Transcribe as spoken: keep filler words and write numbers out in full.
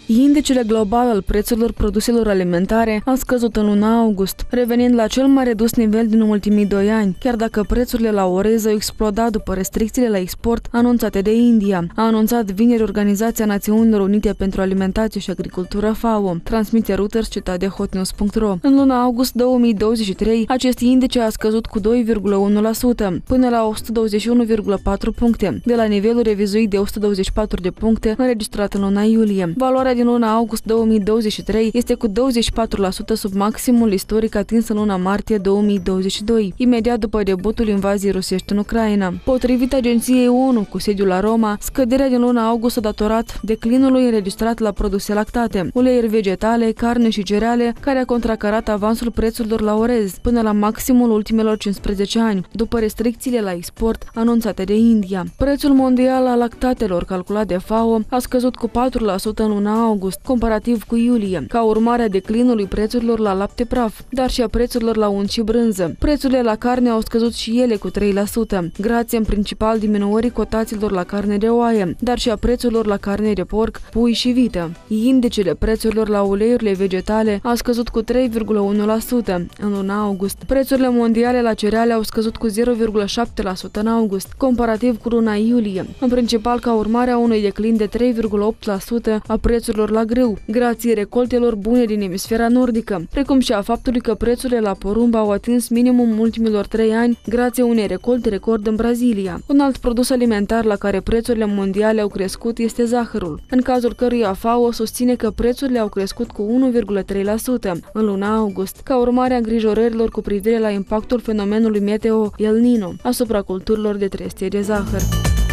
Indicele global al prețurilor produselor alimentare a scăzut în luna august, revenind la cel mai redus nivel din ultimii doi ani, chiar dacă prețurile la orez au explodat după restricțiile la export anunțate de India, a anunțat vineri Organizația Națiunilor Unite pentru Alimentație și Agricultură FAO, transmite Reuters citat de hotnews punct ro. În luna august două mii douăzeci și trei, acest indice a scăzut cu doi virgulă unu la sută, până la o sută douăzeci și unu virgulă patru puncte, de la nivelul revizuit de o sută douăzeci și patru de puncte înregistrat în luna iulie. Valoarea din luna august două mii douăzeci și trei este cu douăzeci și patru la sută sub maximul istoric atins în luna martie două mii douăzeci și doi, imediat după debutul invaziei rusești în Ucraina. Potrivit agenției ONU cu sediul la Roma, scăderea din luna august a datorat declinului înregistrat la produse lactate, uleiuri vegetale, carne și cereale, care a contracarat avansul prețurilor la orez până la maximul ultimelor cincisprezece ani, după restricțiile la export anunțate de India. Prețul mondial al lactatelor calculat de FAO a scăzut cu patru la sută în luna august, comparativ cu iulie, ca urmare a declinului prețurilor la lapte praf, dar și a prețurilor la unt și brânză. Prețurile la carne au scăzut și ele cu trei la sută, grație în principal diminuării cotațiilor la carne de oaie, dar și a prețurilor la carne de porc, pui și vită. Indicele prețurilor la uleiurile vegetale a scăzut cu trei virgulă unu la sută în luna august. Prețurile mondiale la cereale au scăzut cu zero virgulă șapte la sută în august, comparativ cu luna iulie, în principal ca urmare a unui declin de trei virgulă opt la sută a prețurilor la grâu, grație recoltelor bune din emisfera nordică, precum și a faptului că prețurile la porumb au atins minimum ultimilor trei ani, grație unei recolte record în Brazilia. Un alt produs alimentar la care prețurile mondiale au crescut este zahărul, în cazul căruia FAO susține că prețurile au crescut cu unu virgulă trei la sută în luna august, ca urmare a îngrijorărilor cu privire la impactul fenomenului meteo El Niño asupra culturilor de trestie de zahăr.